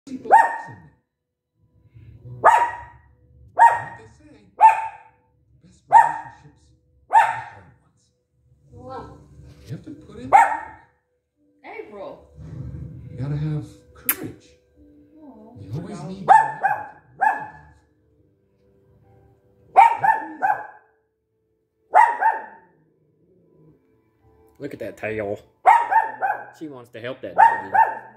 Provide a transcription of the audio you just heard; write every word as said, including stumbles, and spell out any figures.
He believes in me. Like they say, best relationships are the hard ones. Wow. You have to put in the work. April. You gotta have courage. Oh, You always no. need to love. Look at that tail. She wants to help that doggy.